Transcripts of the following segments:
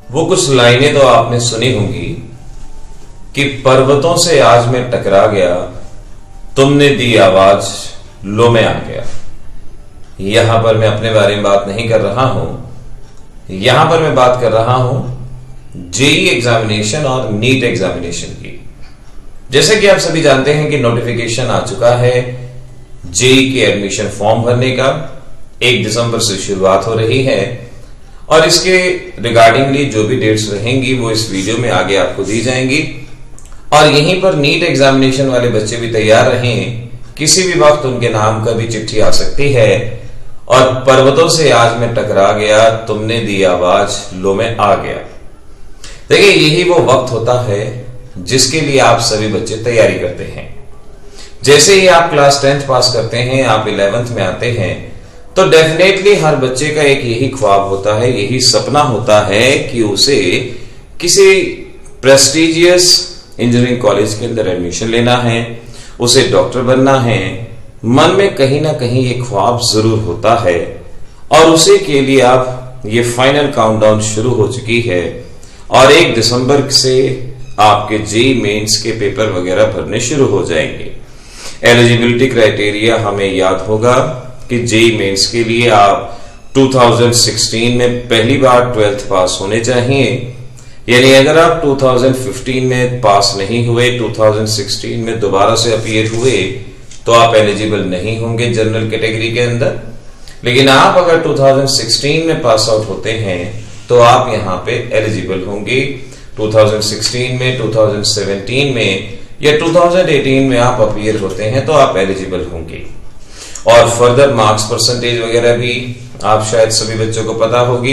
वो कुछ लाइनें तो आपने सुनी होंगी कि पर्वतों से आज मैं टकरा गया, तुमने दी आवाज लो मैं आ गया। यहां पर मैं अपने बारे में बात नहीं कर रहा हूं, यहां पर मैं बात कर रहा हूं जेई एग्जामिनेशन और नीट एग्जामिनेशन की। जैसे कि आप सभी जानते हैं कि नोटिफिकेशन आ चुका है जेई के एडमिशन फॉर्म भरने का। 1 दिसंबर से शुरुआत हो रही है और इसके रिगार्डिंगली जो भी डेट्स रहेंगी वो इस वीडियो में आगे आपको दी जाएंगी। और यहीं पर नीट एग्जामिनेशन वाले बच्चे भी तैयार रहें, किसी भी वक्त उनके नाम का भी चिट्ठी आ सकती है। और पर्वतों से आज मैं टकरा गया, तुमने दी आवाज लो मैं आ गया। देखिए, यही वो वक्त होता है जिसके लिए आप सभी बच्चे तैयारी करते हैं। जैसे ही आप क्लास 10th पास करते हैं, आप 11th में आते हैं, तो डेफिनेटली हर बच्चे का एक यही ख्वाब होता है, यही सपना होता है कि उसे किसी प्रेस्टिजियस इंजीनियरिंग कॉलेज के अंदर एडमिशन लेना है, उसे डॉक्टर बनना है। मन में कहीं ना कहीं ये ख्वाब जरूर होता है और उसी के लिए आप ये फाइनल काउंटडाउन शुरू हो चुकी है और 1 दिसंबर से आपके जेई मेंस के पेपर वगैरह भरने शुरू हो जाएंगे। एलिजिबिलिटी क्राइटेरिया हमें याद होगा कि जेई मेंस के लिए आप 2016 में पहली बार 12th पास होने चाहिए। यानी अगर आप 2015 में पास नहीं हुए, 2016 में दोबारा से अपीयर हुए, तो आप एलिजिबल नहीं होंगे जनरल कैटेगरी के अंदर। लेकिन आप अगर 2016 में पास आउट होते हैं तो आप यहाँ पे एलिजिबल होंगे। 2016 में, 2017 में या 2018 में आप अपीयर होते हैं तो आप एलिजिबल होंगे। और फर्दर मार्क्स परसेंटेज वगैरह भी आप शायद सभी बच्चों को पता होगी।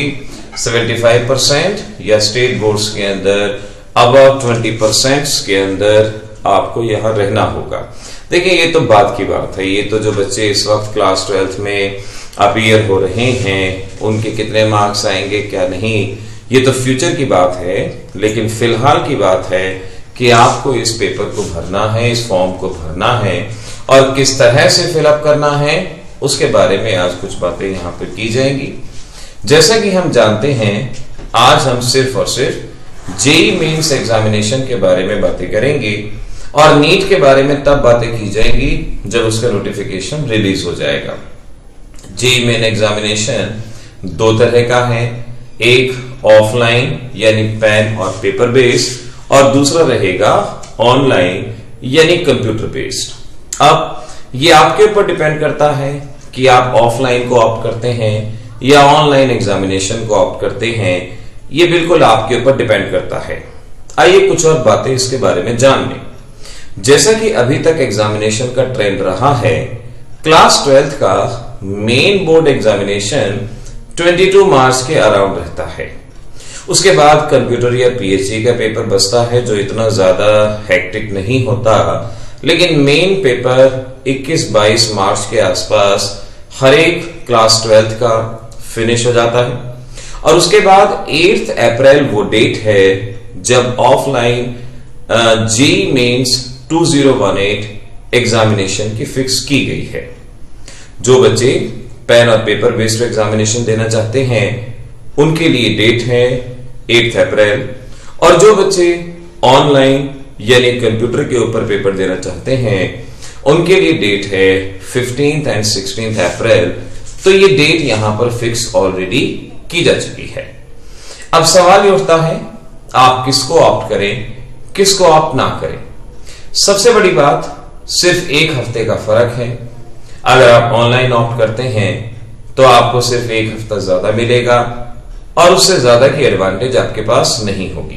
75% या स्टेट बोर्ड्स के अंदर अबव 20% के अंदर आपको यहाँ रहना होगा। देखिए, ये तो बात की बात है, ये तो जो बच्चे इस वक्त क्लास 12th में अपीयर हो रहे हैं उनके कितने मार्क्स आएंगे क्या नहीं, ये तो फ्यूचर की बात है। लेकिन फिलहाल की बात है कि आपको इस पेपर को भरना है, इस फॉर्म को भरना है और किस तरह से फिलअप करना है उसके बारे में आज कुछ बातें यहाँ पर की जाएंगी। जैसा कि हम जानते हैं, आज हम सिर्फ और सिर्फ जेई मेंस एग्जामिनेशन के बारे में बातें करेंगे और नीट के बारे में तब बातें की जाएंगी जब उसका नोटिफिकेशन रिलीज हो जाएगा। जेई मेन एग्जामिनेशन 2 तरह का है, एक ऑफलाइन यानी पेन और पेपर बेस्ड और दूसरा रहेगा ऑनलाइन यानी कंप्यूटर बेस्ड। अब ये आपके ऊपर डिपेंड करता है कि आप ऑफलाइन को ऑप्ट करते हैं या ऑनलाइन एग्जामिनेशन को ऑप्ट करते हैं, ये बिल्कुल आपके ऊपर डिपेंड करता है। आइए कुछ और बातें इसके बारे में जान लें। जैसा कि अभी तक एग्जामिनेशन का ट्रेंड रहा है, क्लास 12th का मेन बोर्ड एग्जामिनेशन 22 मार्च के अराउंड रहता है। उसके बाद कंप्यूटर या पीएचडी का पेपर बचता है जो इतना ज्यादा हेक्टिक नहीं होता, लेकिन मेन पेपर 21-22 मार्च के आसपास हर एक क्लास 12th का फिनिश हो जाता है। और उसके बाद 8 अप्रैल वो डेट है जब ऑफलाइन जेई मेंस 2018 एग्जामिनेशन की फिक्स की गई है। जो बच्चे पेन और पेपर बेस्ड एग्जामिनेशन देना चाहते हैं उनके लिए डेट है 8 अप्रैल और जो बच्चे ऑनलाइन यानी कंप्यूटर के ऊपर पेपर देना चाहते हैं उनके लिए डेट है 15th और 16th अप्रैल। तो ये डेट यहां पर फिक्स ऑलरेडी की जा चुकी है। अब सवाल ये उठता है, आप किसको ऑप्ट करें, किसको ऑप्ट ना करें। सबसे बड़ी बात, सिर्फ 1 हफ्ते का फर्क है। अगर आप ऑनलाइन ऑप्ट करते हैं तो आपको सिर्फ 1 हफ्ता ज्यादा मिलेगा और उससे ज्यादा की एडवांटेज आपके पास नहीं होगी।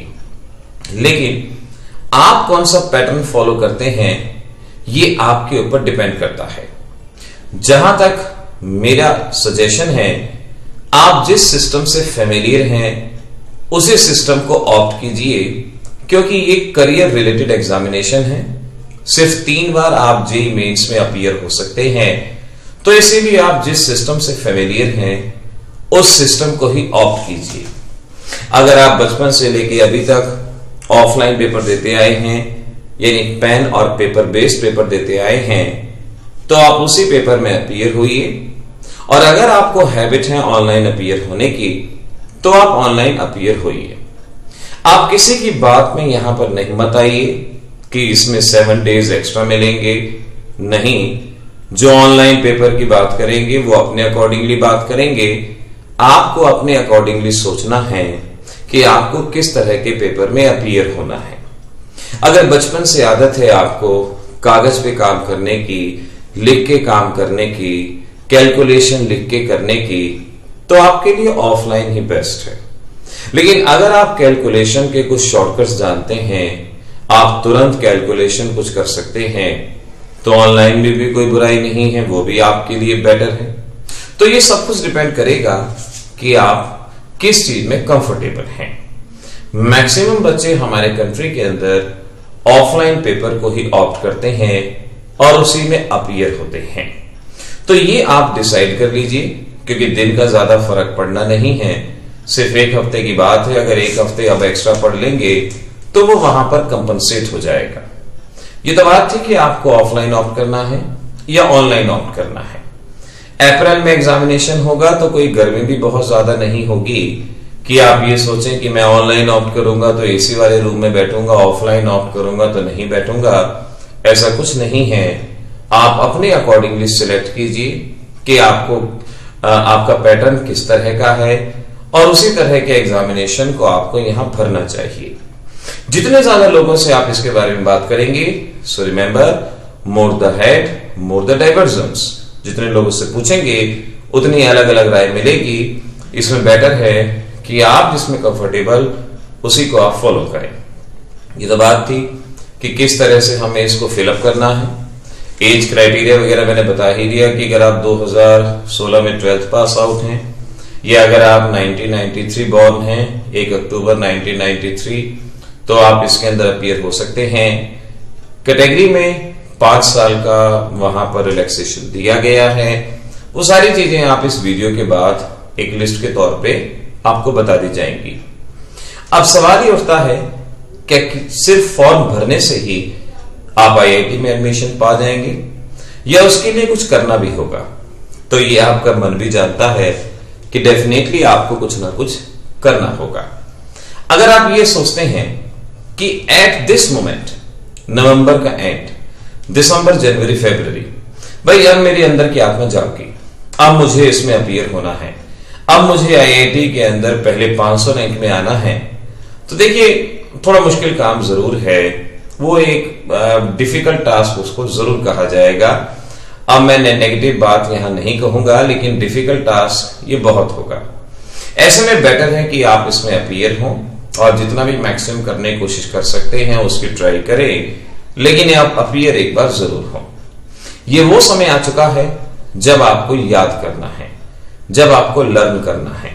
लेकिन आप कौन सा पैटर्न फॉलो करते हैं ये आपके ऊपर डिपेंड करता है। जहां तक मेरा सजेशन है, आप जिस सिस्टम से फेमिलियर हैं उसी सिस्टम को ऑप्ट कीजिए, क्योंकि ये करियर रिलेटेड एग्जामिनेशन है। सिर्फ 3 बार आप जेई मेंस में अपीयर हो सकते हैं, तो इसीलिए आप जिस सिस्टम से फेमिलियर हैं उस सिस्टम को ही ऑप्ट कीजिए। अगर आप बचपन से लेके अभी तक ऑफलाइन पेपर देते आए हैं यानी पेन और पेपर बेस्ड पेपर देते आए हैं तो आप उसी पेपर में अपीयर होइए। और अगर आपको हैबिट है ऑनलाइन अपीयर होने की तो आप ऑनलाइन अपीयर होइए। आप किसी की बात में यहां पर नहीं मत आइए कि इसमें 7 डेज एक्स्ट्रा मिलेंगे। नहीं, जो ऑनलाइन पेपर की बात करेंगे वो अपने अकॉर्डिंगली बात करेंगे। आपको अपने अकॉर्डिंगली सोचना है कि आपको किस तरह के पेपर में अपीयर होना है। अगर बचपन से आदत है आपको कागज पे काम करने की, लिख के काम करने की, कैलकुलेशन लिख के करने की, तो आपके लिए ऑफलाइन ही बेस्ट है। लेकिन अगर आप कैलकुलेशन के कुछ शॉर्टकट्स जानते हैं, आप तुरंत कैलकुलेशन कुछ कर सकते हैं, तो ऑनलाइन में भी कोई बुराई नहीं है, वो भी आपके लिए बेटर है। तो ये सब कुछ डिपेंड करेगा कि आप किस चीज में कंफर्टेबल हैं। मैक्सिमम बच्चे हमारे कंट्री के अंदर ऑफलाइन पेपर को ही ऑप्ट करते हैं और उसी में अपीयर होते हैं। तो ये आप डिसाइड कर लीजिए, क्योंकि दिन का ज्यादा फर्क पड़ना नहीं है, सिर्फ एक हफ्ते की बात है। अगर एक हफ्ते अब एक्स्ट्रा पढ़ लेंगे तो वो वहां पर कंपनसेट हो जाएगा। ये तो बात थी कि आपको ऑफलाइन ऑप्ट करना है या ऑनलाइन ऑप्ट करना है। अप्रैल में एग्जामिनेशन होगा तो कोई गर्मी भी बहुत ज्यादा नहीं होगी कि आप ये सोचें कि मैं ऑनलाइन ऑप्ट करूंगा तो एसी वाले रूम में बैठूंगा, ऑफलाइन ऑप्ट करूंगा तो नहीं बैठूंगा। ऐसा कुछ नहीं है। आप अपने अकॉर्डिंगली सिलेक्ट कीजिए कि आपको आपका पैटर्न किस तरह का है और उसी तरह के एग्जामिनेशन को आपको यहां भरना चाहिए। जितने ज्यादा लोगों से आप इसके बारे में बात करेंगे, so remember, more the head more the divergence. जितने लोगों से पूछेंगे उतनी अलग अलग राय मिलेगी। इसमें बेटर है कि आप जिसमें कंफर्टेबल उसी को आप फॉलो करें। ये तो बात थी कि किस तरह से हमें इसको फिलअप करना है। एज क्राइटेरिया वगैरह मैंने बता ही दिया कि अगर आप 2016 में 12th पास आउट हैं या अगर आप 1993 बॉर्न हैं, 1 अक्टूबर 1993, तो आप इसके अंदर अपीयर हो सकते हैं। कैटेगरी में 5 साल का वहां पर रिलैक्सेशन दिया गया है। वो सारी चीजें आप इस वीडियो के बाद एक लिस्ट के तौर पे आपको बता दी जाएंगी। अब सवाल ये उठता है कि सिर्फ फॉर्म भरने से ही आप आईआईटी में एडमिशन पा जाएंगे या उसके लिए कुछ करना भी होगा। तो ये आपका मन भी जानता है कि डेफिनेटली आपको कुछ ना कुछ करना होगा। अगर आप ये सोचते हैं कि एट दिस मोमेंट, नवंबर का एंड, दिसंबर, जनवरी, फरवरी, भाई अब मेरे अंदर की आत्मा जागी, अब मुझे इसमें अपीयर होना है, अब मुझे आईआईटी के अंदर पहले 500 रैंक में आना है, तो देखिए थोड़ा मुश्किल काम जरूर है। वो एक डिफिकल्ट टास्क उसको जरूर कहा जाएगा। अब मैं नेगेटिव बात यहां नहीं कहूंगा, लेकिन डिफिकल्ट टास्क ये बहुत होगा। ऐसे में बेटर है कि आप इसमें अपीयर हों और जितना भी मैक्सिमम करने की कोशिश कर सकते हैं उसकी ट्राई करें, लेकिन आप अपीयर एक बार जरूर हो। ये वो समय आ चुका है जब आपको याद करना है, जब आपको लर्न करना है।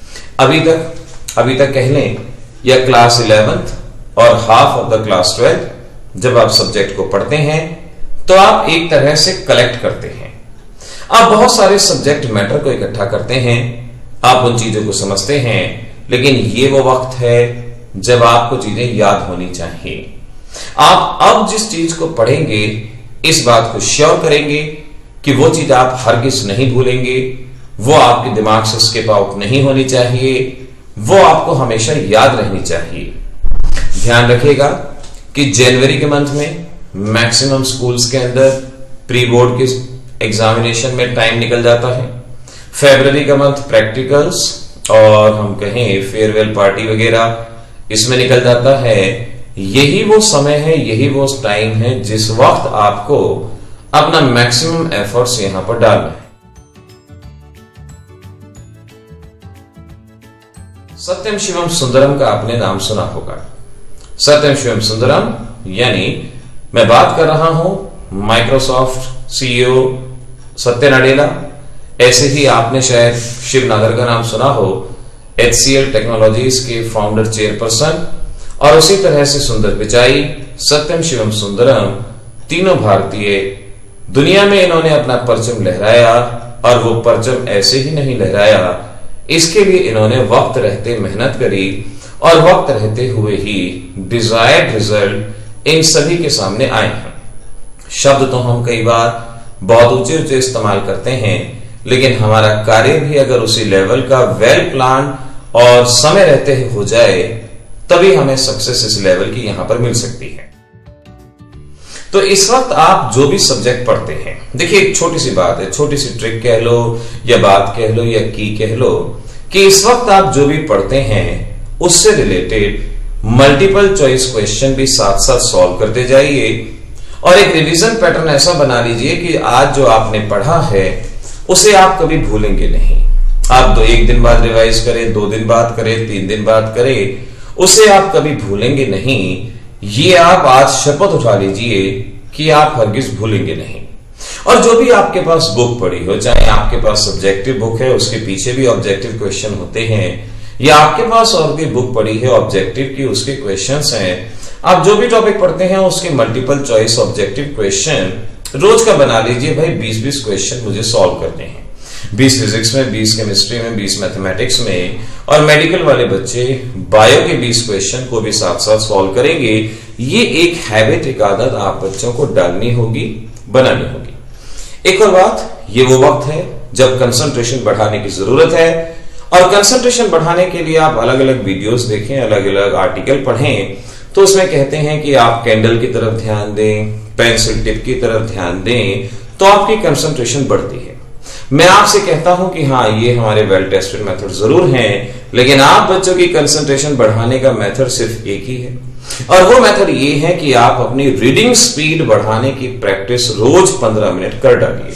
अभी तक कह लें या क्लास 11th और half of the class 12th जब आप सब्जेक्ट को पढ़ते हैं तो आप एक तरह से कलेक्ट करते हैं। आप बहुत सारे सब्जेक्ट मैटर को इकट्ठा करते हैं, आप उन चीजों को समझते हैं, लेकिन ये वो वक्त है जब आपको चीजें याद होनी चाहिए। आप अब जिस चीज को पढ़ेंगे इस बात को श्योर करेंगे कि वो चीज आप हरगिज नहीं भूलेंगे, वो आपके दिमाग से स्किप आउट नहीं होनी चाहिए, वो आपको हमेशा याद रहनी चाहिए। ध्यान रखिएगा कि जनवरी के मंथ में मैक्सिमम स्कूल्स के अंदर प्री बोर्ड के एग्जामिनेशन में टाइम निकल जाता है। फरवरी का मंथ प्रैक्टिकल्स और हम कहें फेयरवेल पार्टी वगैरह इसमें निकल जाता है। यही वो समय है, यही वो टाइम है जिस वक्त आपको अपना मैक्सिमम एफर्ट्स यहां पर डालना है। सत्यम शिवम सुंदरम का आपने नाम सुना होगा। सत्यम शिवम सुंदरम यानी मैं बात कर रहा हूं माइक्रोसॉफ्ट सीईओ सत्य नाडेला। ऐसे ही आपने शायद शिव नागर का नाम सुना हो, HCL टेक्नोलॉजीज के फाउंडर चेयरपर्सन, और उसी तरह से सुंदर पिचाई, सत्यम शिवम सुंदरम, तीनों भारतीय। दुनिया में इन्होंने अपना परचम लहराया और वो परचम ऐसे ही नहीं लहराया, इसके लिए इन्होंने वक्त रहते मेहनत करी और वक्त रहते हुए ही डिजायर्ड रिजल्ट इन सभी के सामने आए हैं। शब्द तो हम कई बार बहुत ऊंचे ऊंचे इस्तेमाल करते हैं, लेकिन हमारा कार्य भी अगर उसी लेवल का वेल प्लान और समय रहते हो जाए तभी हमें सक्सेस इस लेवल की यहां पर मिल सकती है। तो इस वक्त आप जो भी सब्जेक्ट पढ़ते हैं, देखिए एक छोटी सी बात है, छोटी सी ट्रिक कह लो या बात कह लो या की कह लो, कि इस वक्त आप जो भी पढ़ते हैं उससे रिलेटेड मल्टीपल चॉइस क्वेश्चन भी साथ साथ सॉल्व करते जाइए और एक रिवीजन पैटर्न ऐसा बना लीजिए कि आज जो आपने पढ़ा है उसे आप कभी भूलेंगे नहीं। आप एक दिन बाद रिवाइज करें, 2 दिन बाद करें, 3 दिन बाद करें, उसे आप कभी भूलेंगे नहीं। ये आप आज शपथ उठा लीजिए कि आप हरगिज भूलेंगे नहीं। और जो भी आपके पास बुक पड़ी हो, चाहे आपके पास सब्जेक्टिव बुक है उसके पीछे भी ऑब्जेक्टिव क्वेश्चन होते हैं, या आपके पास और भी बुक पड़ी है ऑब्जेक्टिव की, उसके क्वेश्चंस हैं, आप जो भी टॉपिक पढ़ते हैं उसके मल्टीपल चॉइस ऑब्जेक्टिव क्वेश्चन रोज का बना लीजिए। भाई 20-20 क्वेश्चन मुझे सॉल्व करने हैं, 20 फिजिक्स में, 20 केमिस्ट्री में, 20 मैथमेटिक्स में, और मेडिकल वाले बच्चे बायो के 20 क्वेश्चन को भी साथ साथ सॉल्व करेंगे। ये एक हैबिट, एक आदत आप बच्चों को डालनी होगी, बनानी होगी। एक और बात, ये वो वक्त है जब कंसंट्रेशन बढ़ाने की जरूरत है, और कंसंट्रेशन बढ़ाने के लिए आप अलग अलग वीडियोस देखें, अलग अलग आर्टिकल पढ़ें, तो उसमें कहते हैं कि आप कैंडल की तरफ ध्यान दें, पेंसिल टिप की तरफ ध्यान दें, तो आपकी कंसंट्रेशन बढ़ती है। मैं आपसे कहता हूं कि हाँ, ये हमारे वेल टेस्टेड मेथड जरूर हैं, लेकिन आप बच्चों की कंसंट्रेशन बढ़ाने का मेथड सिर्फ एक ही है, और वो मेथड ये है कि आप अपनी रीडिंग स्पीड बढ़ाने की प्रैक्टिस रोज 15 मिनट कर डालिए।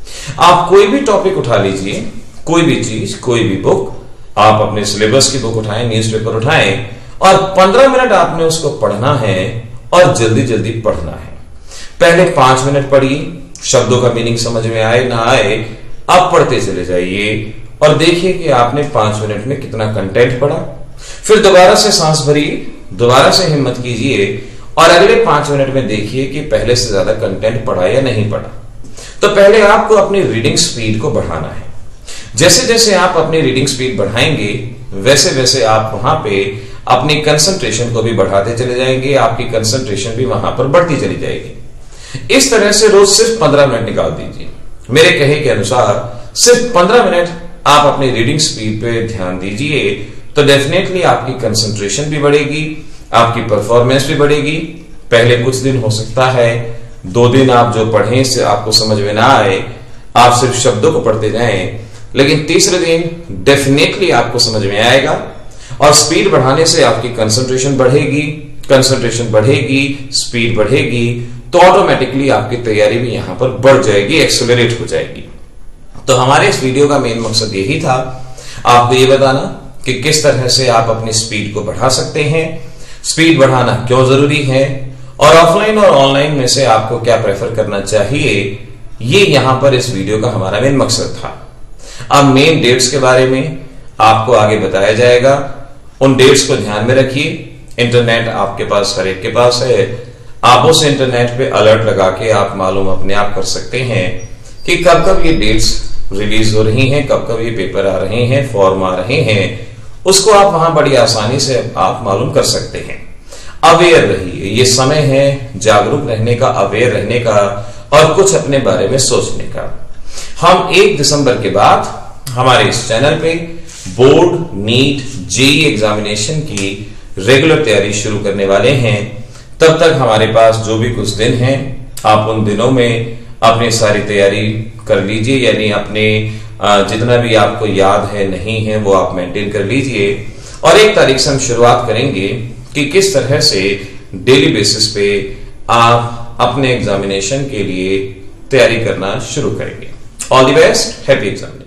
आप कोई भी टॉपिक उठा लीजिए, कोई भी चीज, कोई भी बुक, आप अपने सिलेबस की बुक उठाएं, न्यूज़पेपर उठाएं, और 15 मिनट आपने उसको पढ़ना है और जल्दी जल्दी पढ़ना है। पहले 5 मिनट पढ़िए, शब्दों का मीनिंग समझ में आए ना आए, आप पढ़ते चले जाइए और देखिए कि आपने 5 मिनट में कितना कंटेंट पढ़ा। फिर दोबारा से सांस भरिए, दोबारा से हिम्मत कीजिए और अगले 5 मिनट में देखिए कि पहले से ज्यादा कंटेंट पढ़ा या नहीं पढ़ा। तो पहले आपको अपनी रीडिंग स्पीड को बढ़ाना है। जैसे जैसे आप अपनी रीडिंग स्पीड बढ़ाएंगे वैसे वैसे आप वहां पे अपनी कंसंट्रेशन को भी बढ़ाते चले जाएंगे, आपकी कंसंट्रेशन भी वहां पर बढ़ती चली जाएगी। इस तरह से रोज सिर्फ 15 मिनट निकाल दीजिए। मेरे कहे के अनुसार सिर्फ 15 मिनट आप अपनी रीडिंग स्पीड पे ध्यान दीजिए, तो डेफिनेटली आपकी कंसंट्रेशन भी बढ़ेगी, आपकी परफॉर्मेंस भी बढ़ेगी। पहले कुछ दिन हो सकता है 2 दिन आप जो पढ़ें से आपको समझ में ना आए, आप सिर्फ शब्दों को पढ़ते जाएं, लेकिन तीसरे दिन डेफिनेटली आपको समझ में आएगा और स्पीड बढ़ाने से आपकी कंसंट्रेशन बढ़ेगी, कंसंट्रेशन बढ़ेगी, स्पीड बढ़ेगी, तो ऑटोमेटिकली आपकी तैयारी भी यहां पर बढ़ जाएगी, एक्सेलरेट हो जाएगी। तो हमारे इस वीडियो का मेन मकसद यही था, आपको ये बताना कि किस तरह से आप अपनी स्पीड को बढ़ा सकते हैं, स्पीड बढ़ाना क्यों जरूरी है, और ऑफलाइन और ऑनलाइन में से आपको क्या प्रेफर करना चाहिए, ये यहां पर इस वीडियो का हमारा मेन मकसद था। अब मेन डेट्स के बारे में आपको आगे बताया जाएगा, उन डेट्स को ध्यान में रखिए। इंटरनेट आपके पास हर एक के पास है, आप उस इंटरनेट पे अलर्ट लगा के आप मालूम अपने आप कर सकते हैं कि कब कब ये डेट्स रिलीज हो रही हैं, कब कब ये पेपर आ रहे हैं, फॉर्म आ रहे हैं, उसको आप वहां बड़ी आसानी से आप मालूम कर सकते हैं। अवेयर रहिए, ये समय है जागरूक रहने का, अवेयर रहने का और कुछ अपने बारे में सोचने का। हम 1 दिसंबर के बाद हमारे इस चैनल पे बोर्ड, नीट, जेईई एग्जामिनेशन की रेगुलर तैयारी शुरू करने वाले हैं। तब तक हमारे पास जो भी कुछ दिन हैं, आप उन दिनों में अपनी सारी तैयारी कर लीजिए, यानी अपने जितना भी आपको याद है नहीं है वो आप मेंटेन कर लीजिए। और 1 तारीख से हम शुरुआत करेंगे कि किस तरह से डेली बेसिस पे आप अपने एग्जामिनेशन के लिए तैयारी करना शुरू करेंगे। All the best, happy exam.